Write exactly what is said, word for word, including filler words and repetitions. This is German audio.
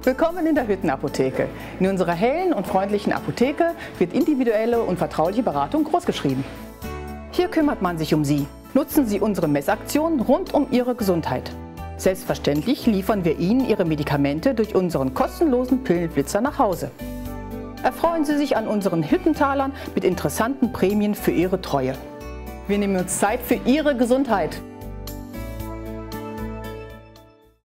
Willkommen in der Hüttenapotheke. In unserer hellen und freundlichen Apotheke wird individuelle und vertrauliche Beratung großgeschrieben. Hier kümmert man sich um Sie. Nutzen Sie unsere Messaktion rund um Ihre Gesundheit. Selbstverständlich liefern wir Ihnen Ihre Medikamente durch unseren kostenlosen Pillenflitzer nach Hause. Erfreuen Sie sich an unseren Hüttentalern mit interessanten Prämien für Ihre Treue. Wir nehmen uns Zeit für Ihre Gesundheit.